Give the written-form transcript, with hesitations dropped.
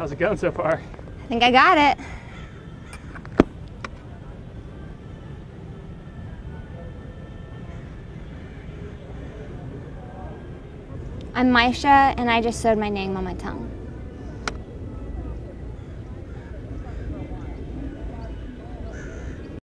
How's it going so far? I think I got it. I'm Maisha, and I just sewed my name on my tongue.